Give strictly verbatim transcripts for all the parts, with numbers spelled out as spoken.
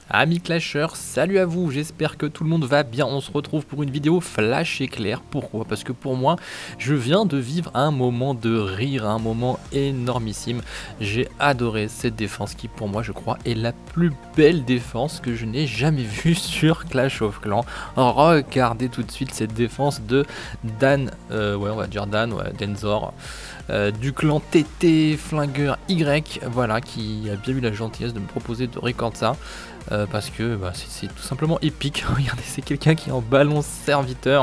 Amis clasheurs, salut à vous, j'espère que tout le monde va bien. On se retrouve pour une vidéo flash éclair. Pourquoi? Parce que pour moi, je viens de vivre un moment de rire, un moment énormissime. J'ai adoré cette défense qui pour moi je crois est la plus belle défense que je n'ai jamais vue sur Clash of Clans. Regardez tout de suite cette défense de Dan, euh, ouais on va dire Dan, ouais, Denzor. Euh, du clan T T Flingueur Y, voilà, qui a bien eu la gentillesse de me proposer de record ça, euh, parce que bah, c'est tout simplement épique. Regardez, c'est quelqu'un qui est en ballon serviteur,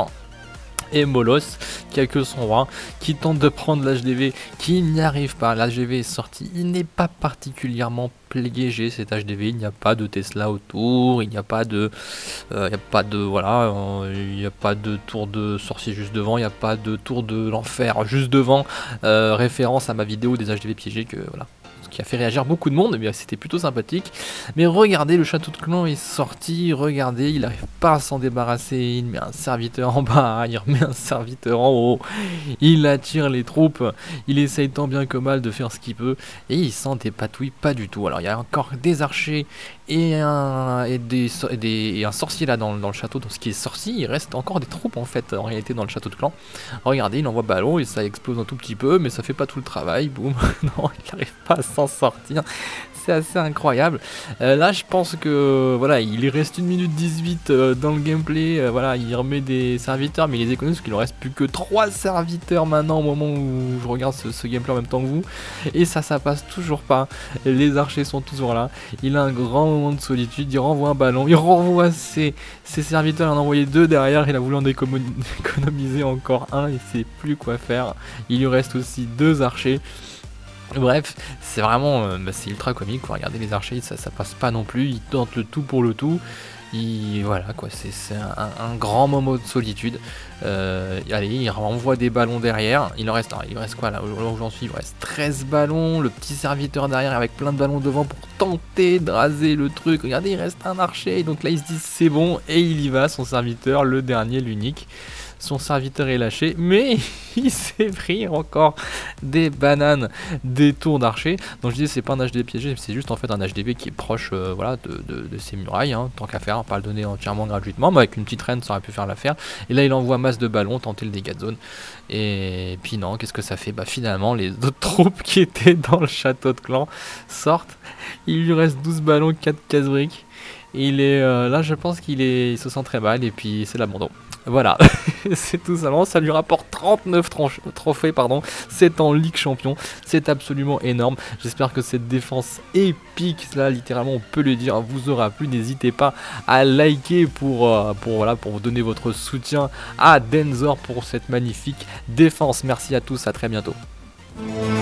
et Molos, qui a que son roi, qui tente de prendre l'H D V, qui n'y arrive pas. L'H D V est sorti, il n'est pas particulièrement piégé cet H D V, il n'y a pas de Tesla autour, il n'y a pas de, euh, il n'y a pas de, voilà, euh, il n'y a pas de tour de sorcier juste devant, il n'y a pas de tour de l'enfer juste devant, euh, référence à ma vidéo des H D V piégés que voilà. Qui a fait réagir beaucoup de monde, mais c'était plutôt sympathique. Mais regardez, le château de clan est sorti, regardez, il n'arrive pas à s'en débarrasser, il met un serviteur en bas, il remet un serviteur en haut, il attire les troupes, il essaye tant bien que mal de faire ce qu'il peut, et il s'en dépatouille pas du tout. Alors il y a encore des archers et un, et des, et des, et un sorcier là dans, dans le château, donc ce qui est sorcier, il reste encore des troupes en fait, en réalité dans le château de clan. Regardez, il envoie ballon et ça explose un tout petit peu, mais ça fait pas tout le travail, boum, non, il n'arrive pas à s'en sortir, c'est assez incroyable. Euh, là je pense que voilà, il lui reste une minute dix-huit euh, dans le gameplay, euh, voilà, il remet des serviteurs, mais il les économise parce qu'il ne reste plus que trois serviteurs maintenant au moment où je regarde ce, ce gameplay en même temps que vous, et ça ça passe toujours pas, les archers sont toujours là, il a un grand moment de solitude, il renvoie un ballon, il renvoie ses, ses serviteurs, il en a envoyé deux derrière, il a voulu en économiser encore un, il sait plus quoi faire, il lui reste aussi deux archers. Bref, c'est vraiment, euh, bah, c'est ultra comique quoi. Regardez les archers, ça, ça passe pas non plus, ils tentent le tout pour le tout. Il, voilà quoi, c'est un, un, un grand moment de solitude. Euh, allez, il renvoie des ballons derrière. Il en reste, il reste quoi là où j'en suis? Il reste treize ballons. Le petit serviteur derrière avec plein de ballons devant pour tenter de raser le truc. Regardez, il reste un archer. Donc là, il se dit c'est bon et il y va. Son serviteur, le dernier, l'unique. Son serviteur est lâché, mais il s'est pris encore des bananes, des tours d'archer. Donc je dis c'est pas un H D V piégé, c'est juste en fait un H D V qui est proche euh, voilà, de, de, de ses murailles, hein, tant qu'à faire, pas le donner entièrement gratuitement, mais avec une petite reine ça aurait pu faire l'affaire. Et là il envoie masse de ballons, tenter le dégât de zone. Et puis non, qu'est-ce que ça fait? Bah finalement les autres troupes qui étaient dans le château de clan sortent. Il lui reste douze ballons, quatre casse-briques. Il est euh, là je pense qu'il est il se sent très mal et puis c'est l'abandon. Voilà, c'est tout simplement, ça lui rapporte trente-neuf trophées, pardon, c'est en Ligue Champion, c'est absolument énorme. J'espère que cette défense épique, là littéralement on peut le dire, vous aura plu. N'hésitez pas à liker pour, euh, pour, voilà, pour vous donner votre soutien à Denzor pour cette magnifique défense. Merci à tous, à très bientôt.